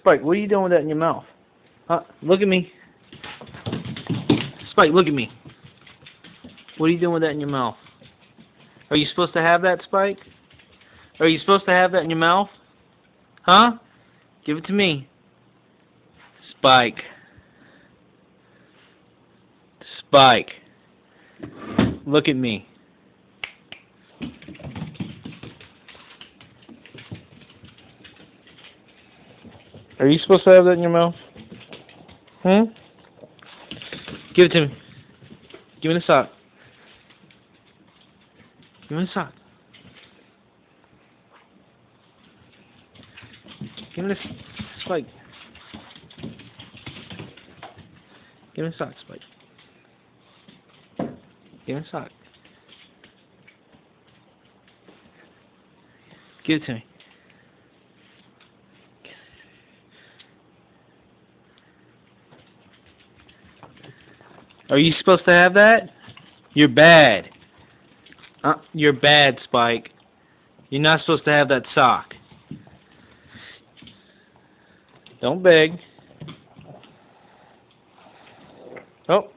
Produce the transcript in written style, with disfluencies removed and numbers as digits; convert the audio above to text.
Spike, what are you doing with that in your mouth? Look at me. Spike, look at me. What are you doing with that in your mouth? Are you supposed to have that, Spike? Are you supposed to have that in your mouth? Huh? Give it to me. Spike. Spike. Look at me. Are you supposed to have that in your mouth? Give it to me. Give me the sock. Give me the sock. Give me the Spike. Give me the sock, Spike. Give me the sock. Give it to me. Are you supposed to have that? You're bad. You're bad, Spike. You're not supposed to have that sock. Don't beg. Oh.